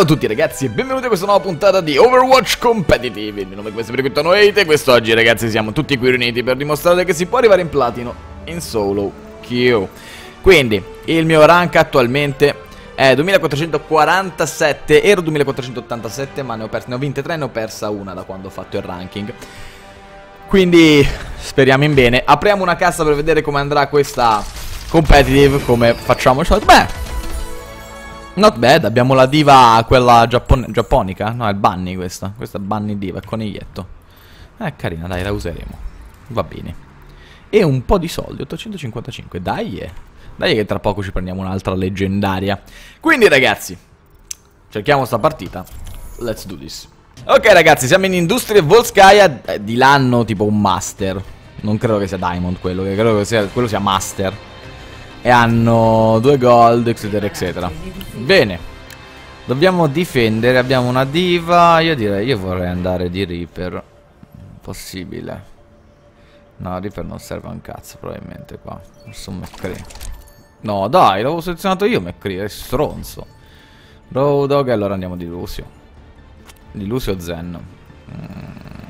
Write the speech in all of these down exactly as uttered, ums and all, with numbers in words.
Ciao a tutti ragazzi e benvenuti a questa nuova puntata di Overwatch Competitive. Il mio nome è questo per Noite e quest'oggi ragazzi siamo tutti qui riuniti per dimostrare che si può arrivare in platino in solo queue. Quindi il mio rank attualmente è duemilaquattrocentoquarantasette, ero duemilaquattrocentottantasette ma ne ho, perse, ne ho vinte tre e ne ho persa una da quando ho fatto il ranking. Quindi speriamo in bene. Apriamo una cassa per vedere come andrà questa competitive, come facciamo. Beh, not bad, abbiamo la diva, quella giappon giapponica. No, è Bunny questa. Questa è Bunny diva, è coniglietto. È carina, dai, la useremo. Va bene. E un po' di soldi, ottocentocinquantacinque. Dai, eh. Dai che tra poco ci prendiamo un'altra leggendaria. Quindi ragazzi, cerchiamo sta partita. Let's do this. Ok ragazzi, siamo in Industrie Volskaya. eh, Di l'anno tipo un master. Non credo che sia Diamond quello, che credo che sia, quello sia master. E hanno due gold, eccetera eccetera. Bene, dobbiamo difendere. Abbiamo una diva. Io direi, io vorrei andare di Reaper. Possibile. No, Reaper non serve a un cazzo probabilmente qua. Forse un McCree. No dai, l'avevo selezionato io McCree, è stronzo. Road Dog, e allora andiamo di Lucio. Di Lucio Zen. mm.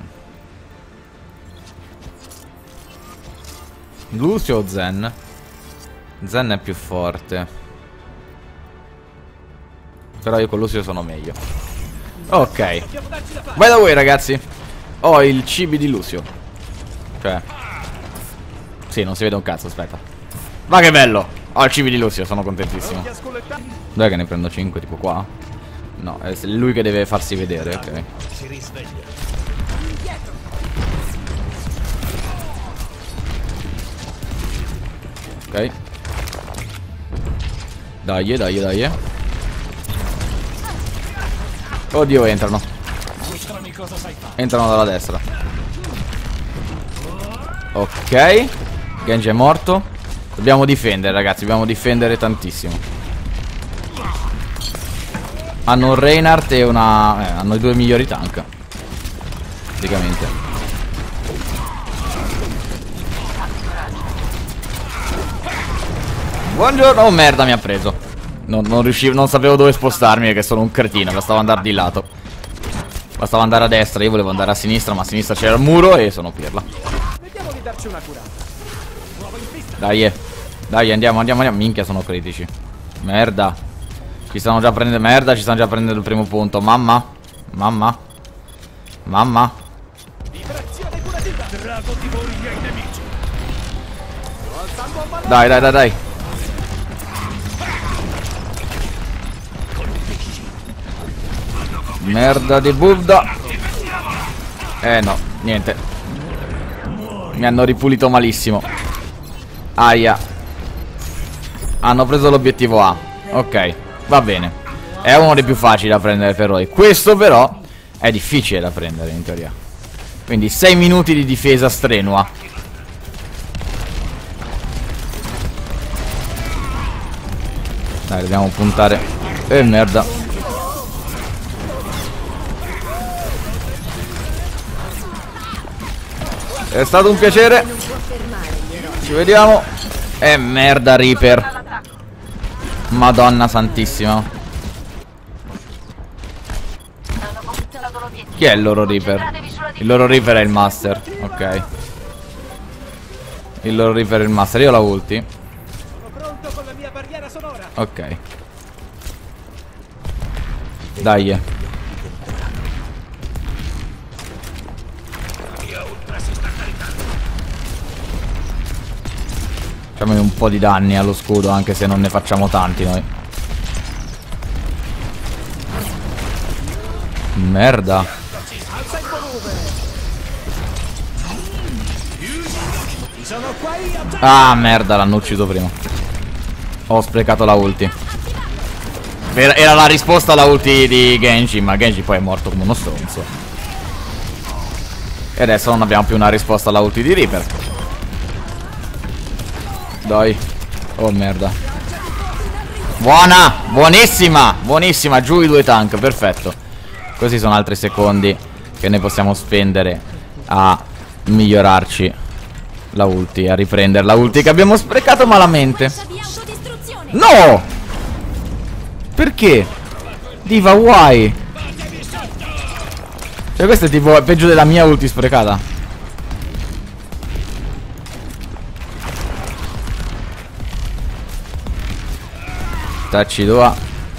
Lucio o Zen? Zen è più forte. Però io con Lucio sono meglio. Ok. By the way ragazzi, ho il cibi di Lucio. Cioè sì, non si vede un cazzo, aspetta. Ma che bello. Ho il cibi di Lucio, sono contentissimo. Dai che ne prendo cinque tipo qua. No, è lui che deve farsi vedere, ok. Ok. Dai, dai, dai. Oddio, entrano. Entrano dalla destra. Ok. Genji è morto. Dobbiamo difendere ragazzi, dobbiamo difendere tantissimo. Hanno un Reinhardt e una... Eh, hanno i due migliori tank praticamente. Buongiorno. Oh merda, mi ha preso. Non, non riuscivo, non sapevo dove spostarmi perché sono un cretino. Bastava andare di lato. Bastava andare a destra, io volevo andare a sinistra, ma a sinistra c'era il muro e sono pirla. Vediamo di darci una curata. Dai, eh. Dai, andiamo, andiamo, andiamo. Minchia, sono critici. Merda. Ci stanno già prendendo. Merda, ci stanno già prendendo il primo punto. Mamma. Mamma. Mamma. Dai, dai, dai, dai. Merda di Buddha. Eh no, niente. Mi hanno ripulito malissimo. Aia. Hanno preso l'obiettivo A. Ok, va bene. È uno dei più facili da prendere per noi. Questo però è difficile da prendere in teoria. Quindi sei minuti di difesa strenua. Dai, dobbiamo puntare. Eh merda. È stato un piacere. Ci vediamo. Eh merda Reaper. Madonna santissima. Chi è il loro Reaper? Il loro Reaper è il Master. Ok. Il loro Reaper è il Master. Io la ulti. Ok. Dai. Facciamo un po' di danni allo scudo, anche se non ne facciamo tanti noi. Merda. Ah merda, l'hanno ucciso prima. Ho sprecato la ulti. Era, era la risposta alla ulti di Genji, ma Genji poi è morto come uno stronzo. E adesso non abbiamo più una risposta alla ulti di Reaper. Dai. Oh merda. Buona. Buonissima. Buonissima. Giù i due tank. Perfetto. Così sono altri secondi che noi possiamo spendere a migliorarci la ulti, a riprendere la ulti che abbiamo sprecato malamente. No! Perché? Diva, why? Cioè questo è tipo è peggio della mia ulti sprecata. Tacci due.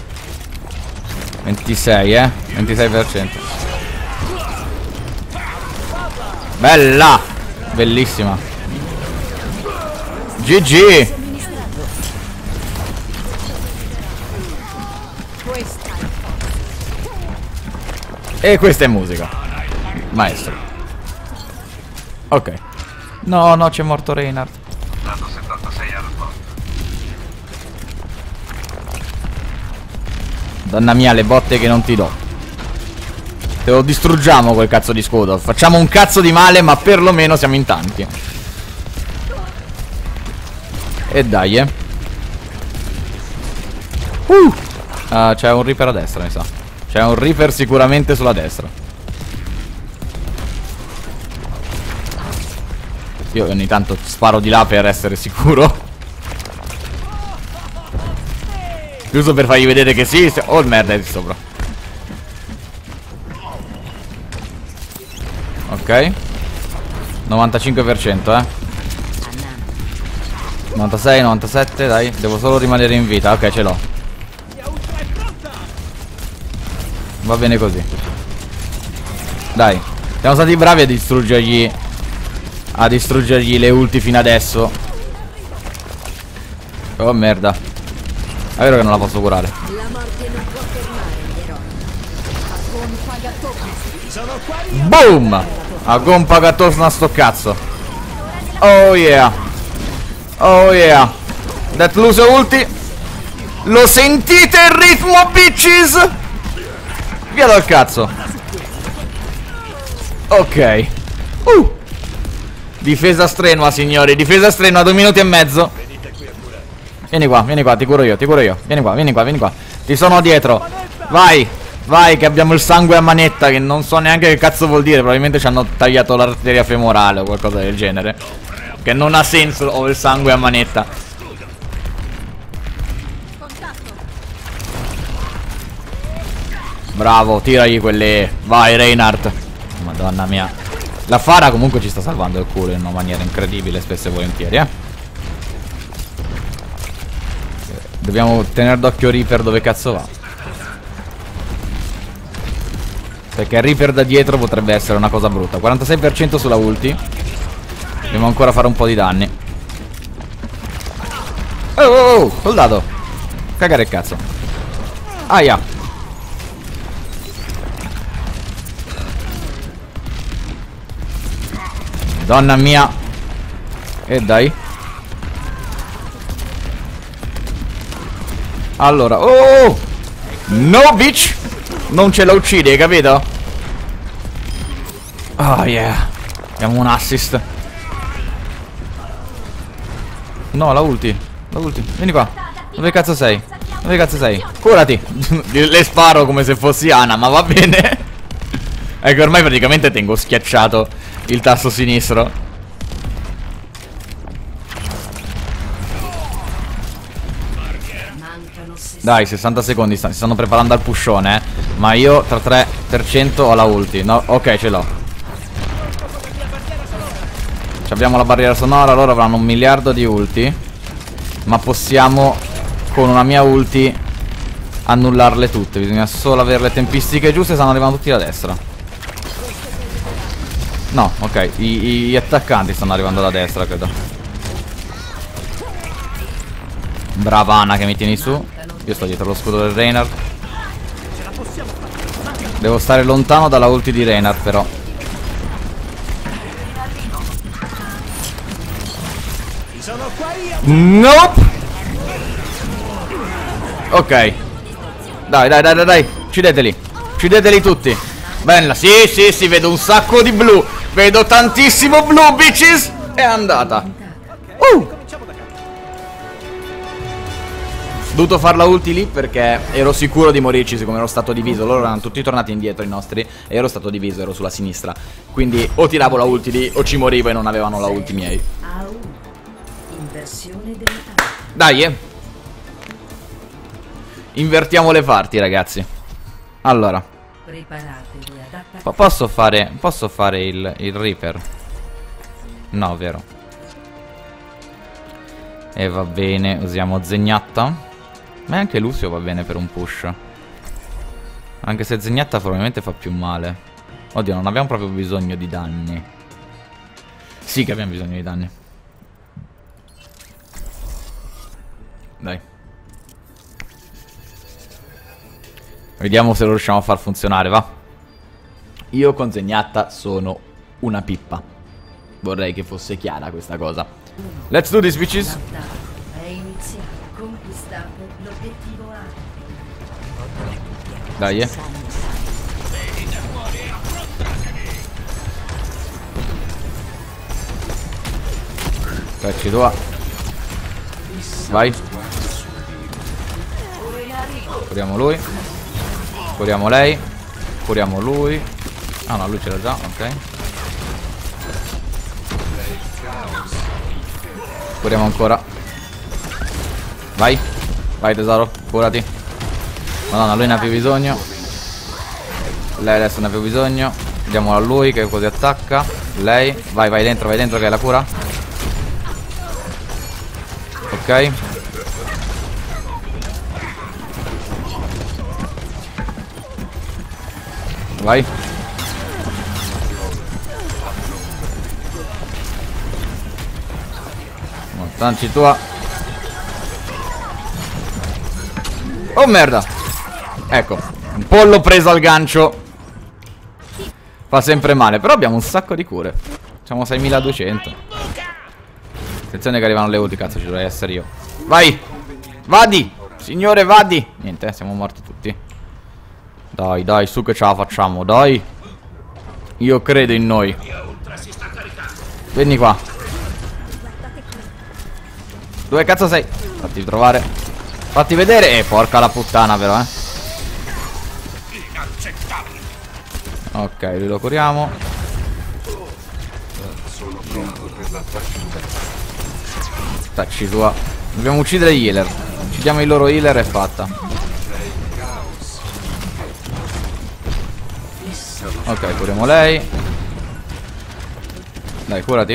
ventisei, eh? ventisei per cento. Bella! Bellissima. G G! E questa è musica. Maestro. Ok. No, no, c'è morto Reinhardt. Dato settantasei al posto. Donna mia, le botte che non ti do. Te lo distruggiamo quel cazzo di scudo. Facciamo un cazzo di male, ma perlomeno siamo in tanti. E dai, eh. Uh. Uh, c'è un Reaper a destra, mi sa. C'è un Reaper sicuramente sulla destra. Io ogni tanto sparo di là per essere sicuro. Giusto per fargli vedere che sì. Oh merda, è di sopra. Ok. novantacinque per cento, eh. novantasei, novantasette, dai. Devo solo rimanere in vita. Ok, ce l'ho. Va bene così. Dai, siamo stati bravi a distruggergli A distruggergli le ulti fino adesso. Oh merda. È vero che non la posso curare. La morte non può fermare, però. Boom! Agon pagatos na sto cazzo. Oh yeah. Oh yeah. That lose ulti. Lo sentite il ritmo, bitches? Via dal cazzo. Ok. Uh. Difesa strenua, signori. Difesa strenua, due minuti e mezzo. Vieni qua, vieni qua, ti curo io, ti curo io. Vieni qua, vieni qua, vieni qua. Ti sono dietro. Vai, vai, che abbiamo il sangue a manetta. Che non so neanche che cazzo vuol dire. Probabilmente ci hanno tagliato l'arteria femorale o qualcosa del genere. Che non ha senso, ho il sangue a manetta. Bravo, tiragli quelle. Vai Reinhardt. Madonna mia. La Fara comunque ci sta salvando il culo in una maniera incredibile, spesso e volentieri, eh. Dobbiamo tenere d'occhio Reaper dove cazzo va. Perché Reaper da dietro potrebbe essere una cosa brutta. quarantasei per cento sulla ulti. Dobbiamo ancora fare un po' di danni. Oh oh oh, soldato. Cagare il cazzo. Aia. Donna mia. E dai. Allora. Oh no bitch. Non ce la uccidi, hai capito? Oh yeah. Abbiamo un assist. No, la ulti. La ulti. Vieni qua. Dove cazzo sei? Dove cazzo sei? Curati. Le sparo come se fossi Ana, ma va bene. Ecco, ormai praticamente tengo schiacciato il tasto sinistro. Dai, sessanta secondi, si stanno preparando al pushone, eh. Ma io tra tre per cento ho la ulti. No, ok, ce l'ho. Abbiamo la barriera sonora, loro avranno un miliardo di ulti. Ma possiamo, con una mia ulti, annullarle tutte. Bisogna solo avere le tempistiche giuste. Stanno arrivando tutti da destra. No, ok, I, gli attaccanti stanno arrivando da destra, credo. Brava Ana che mi tieni su. Io sto dietro lo scudo del Reinhardt. Devo stare lontano dalla ulti di Reinhardt, però. Nope. Ok. Dai, dai, dai, dai, dai. Uccideteli. Uccideteli tutti. Bella, sì, sì, sì, vedo un sacco di blu. Vedo tantissimo blu, bitches. È andata. Uh. Ho dovuto farla ulti lì perché ero sicuro di morirci, siccome ero stato diviso. Loro erano tutti tornati indietro, i nostri, e ero stato diviso, ero sulla sinistra. Quindi o tiravo la ulti lì o ci morivo e non avevano la ulti miei. Dai, eh. Invertiamo le parti, ragazzi. Allora, Preparatevi ad attaccare. po- posso fare Posso fare il, il Reaper? No, vero. E va bene, usiamo Zenyatta. Ma anche Lucio va bene per un push. Anche se Zenyatta probabilmente fa più male. Oddio, non abbiamo proprio bisogno di danni. Sì che abbiamo bisogno di danni. Dai. Vediamo se lo riusciamo a far funzionare, va. Io con Zenyatta sono una pippa. Vorrei che fosse chiara questa cosa. Let's do this, bitches. L'attacco è iniziato. Conquistate l'obiettivo A. Dai, eh. Facci tua. Vai. Curiamo lui. Curiamo lei. Curiamo lui. Ah no, lui ce l'ha già, ok. Curiamo ancora. Vai. Vai tesoro, curati. Madonna, lui ne ha più bisogno. Lei adesso ne ha più bisogno. Diamolo a lui che così attacca. Lei. Vai, vai dentro, vai dentro che è la cura. Ok. Vai. Montanci tua. Oh merda. Ecco, un pollo preso al gancio. Fa sempre male. Però abbiamo un sacco di cure. Facciamo seimiladuecento. Attenzione che arrivano le ulti. Cazzo, ci dovrei essere io. Vai. Vadi. Signore, vadi. Niente, siamo morti tutti. Dai, dai, su che ce la facciamo, dai. Io credo in noi. Vieni qua. Dove cazzo sei? Fatti trovare. Fatti vedere. Eh, porca la puttana però, eh. Ok, lui lo curiamo. Tacci tua. Dobbiamo uccidere gli healer. Uccidiamo i loro healer e fatta. Ok, curiamo lei. Dai, curati.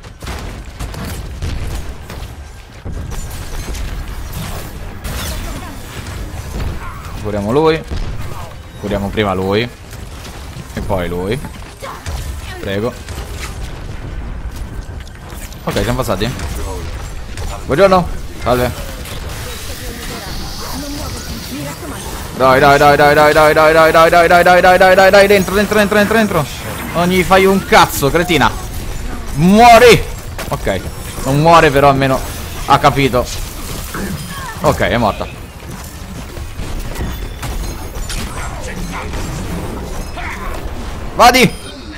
Curiamo lui. Curiamo prima lui. E poi lui. Prego. Ok, siamo passati. Buongiorno. Salve. Dai, dai, dai, dai, dai, dai, dai, dai, dai, dai, dai, dai, dai, dai, dai, dai, dentro, dentro, dentro, dentro, dentro. Non gli fai un cazzo, cretina. Muori. Ok, non muore però almeno ha capito. Ok, è morta. Vadi.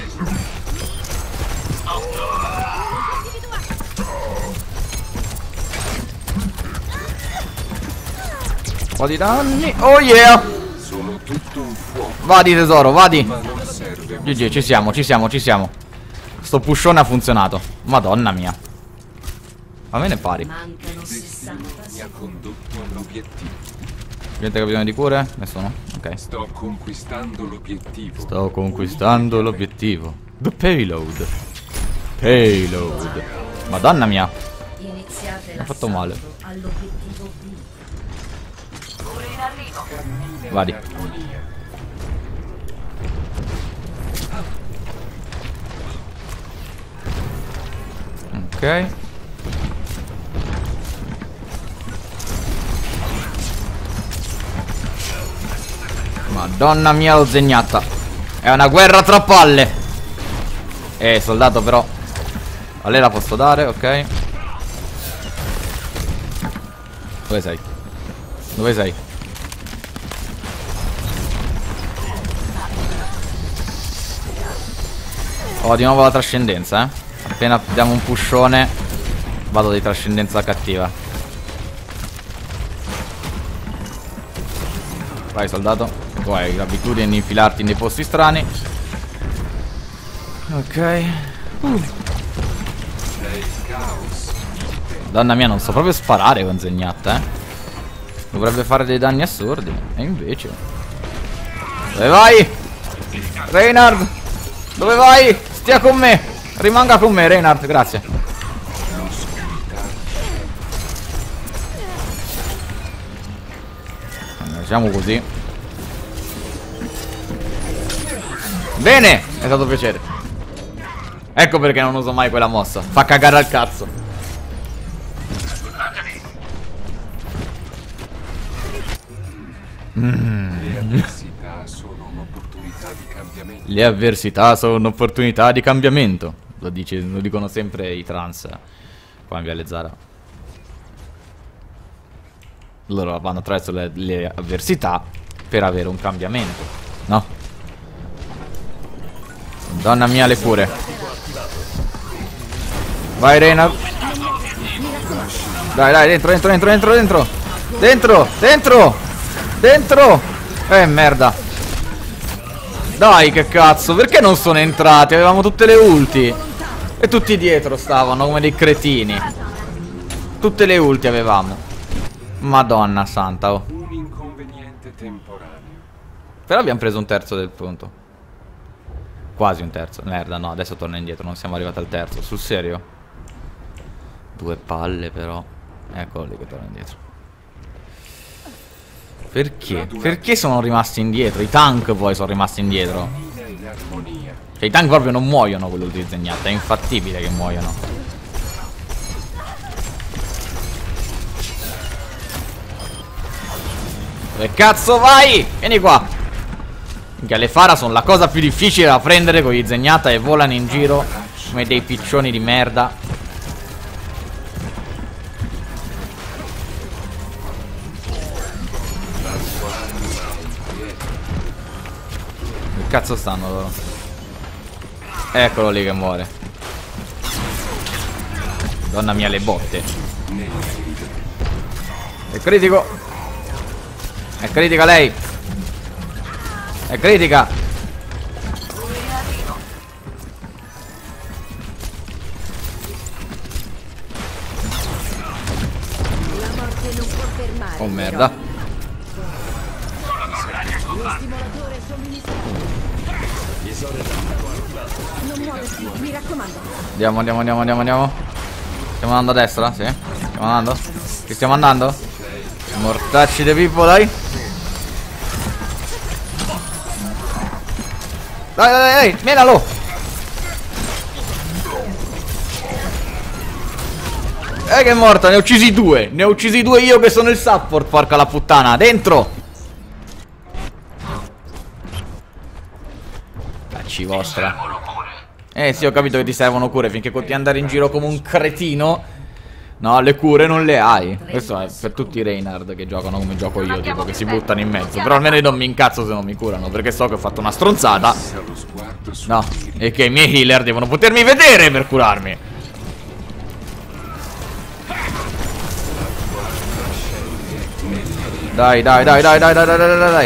Un po' di danni. Oh yeah. Vadi tesoro, vadi. G G, ci siamo, ci siamo, ci siamo. Sto pushone ha funzionato. Madonna mia. A me ne pari. Mancano sessanta secondi. Gente che ha bisogno di cure? Nessuno? Ok. Sto conquistando l'obiettivo. Sto conquistando l'obiettivo. The payload. Payload. Madonna mia. Iniziate Ha fatto male. l'assalto all'obiettivo B. Vadi. Ok. Madonna mia, l'ho Zenyatta. È una guerra tra palle. Eh, soldato però. A lei la posso dare, ok. Dove sei? Dove sei? Oh, di nuovo la trascendenza, eh. Appena diamo un pushone vado di trascendenza cattiva. Vai soldato. Tu hai l'abitudine di infilarti nei posti strani. Ok. uh. Madonna mia, non so proprio sparare con Zenyatta, eh. Dovrebbe fare dei danni assurdi. E invece Dove vai? Reinhard, dove vai? Stia con me. Rimanga con me, Reinhard, grazie. Facciamo così. Bene, è stato un piacere. Ecco perché non uso mai quella mossa. Fa cagare al cazzo. Mm. Le avversità sono un'opportunità di cambiamento. Le avversità sono un'opportunità di cambiamento. Lo, dice, lo dicono sempre i trans qua in Viale Zara. Loro vanno attraverso le, le avversità per avere un cambiamento, no? Donna mia, le cure. Vai Reinhard. Dai, dai, dentro, dentro, dentro, dentro, dentro. Dentro, dentro. Dentro. Eh, merda. Dai, che cazzo, perché non sono entrati? Avevamo tutte le ulti. E tutti dietro stavano come dei cretini. Tutte le ulti avevamo. Madonna santa, oh. Un inconveniente temporaneo. Però abbiamo preso un terzo del punto. Quasi un terzo. Merda, no, adesso torna indietro. Non siamo arrivati al terzo. Sul serio? Due palle però. Eccolo lì che torna indietro. Perché? Perché sono rimasti indietro? I tank poi sono rimasti indietro. Cioè i tank proprio non muoiono con l'ulti disegnata. È infattibile che muoiono. Dove cazzo vai? Vieni qua. Minchia, le Fara sono la cosa più difficile da prendere con gli Zenyatta e volano in giro come dei piccioni di merda. Dove cazzo stanno loro? Eccolo lì che muore. Donna mia, le botte. È critico. È critica lei. È critica. Oh merda. Andiamo, andiamo, andiamo, andiamo, andiamo. Stiamo andando a destra? Sì. Stiamo andando? Che stiamo andando? Mortacci dei pippo, dai. Dai, dai, dai, menalo. Eh che è morta, ne ho uccisi due. Ne ho uccisi due io che sono il support, porca la puttana. Dentro. Cacci vostra. Eh sì, ho capito che ti servono cure. Finché continui ad andare in giro come un cretino, no, le cure non le hai. Questo è per tutti i Reinhard che giocano come gioco io, tipo che si buttano in mezzo. Però almeno io non mi incazzo se non mi curano, perché so che ho fatto una stronzata. No, e che i miei healer devono potermi vedere per curarmi. Dai, dai, dai, dai, dai, dai, dai, dai, dai.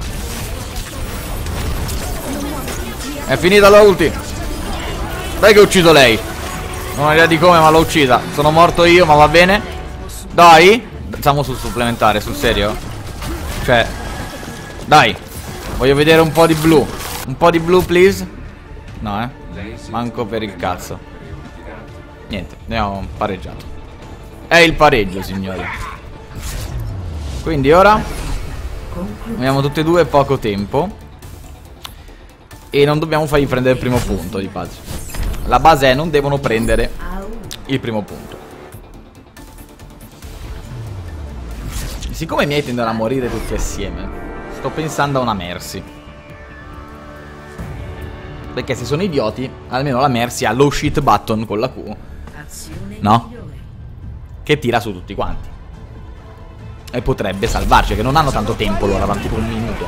È finita la ulti. Dai che ho ucciso lei. Non ho idea di come, ma l'ho uccisa. Sono morto io, ma va bene. Dai. Siamo sul supplementare, sul serio? Cioè, dai. Voglio vedere un po' di blu. Un po' di blu, please. No, eh. Manco per il cazzo. Niente, abbiamo pareggiato. È il pareggio, signori. Quindi ora abbiamo tutte e due poco tempo e non dobbiamo fargli prendere il primo punto di base. La base è non devono prendere il primo punto. Siccome i miei tendono a morire tutti assieme, sto pensando a una Mercy. Perché se sono idioti, almeno la Mercy ha lo shit button con la Q, no? Che tira su tutti quanti. E potrebbe salvarci, che non hanno tanto tempo loro, avanti per un minuto.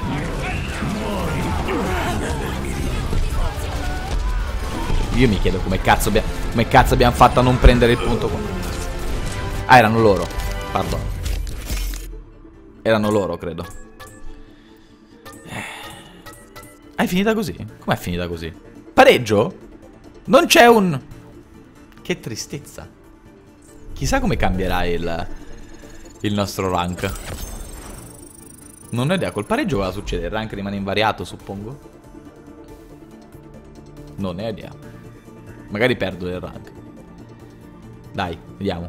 Io mi chiedo come cazzo, abbia, come cazzo abbiamo fatto a non prendere il punto qua. Ah, erano loro. Pardon. Erano loro, credo. Ah, è finita così? Com'è finita così? Pareggio? Non c'è un... Che tristezza. Chissà come cambierà il... il nostro rank. Non ho idea, col pareggio cosa succede? Il rank rimane invariato, suppongo. Non ne ho idea. Magari perdo il rank. Dai, vediamo.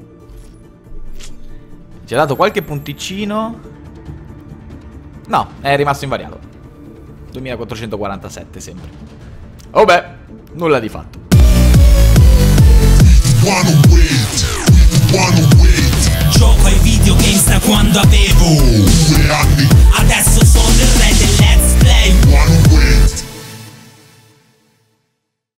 Ci ha dato qualche punticino. No, è rimasto invariato. duemilaquattrocentoquarantasette sempre. Oh beh, nulla di fatto. Gioco ai videogames da quando avevo due anni.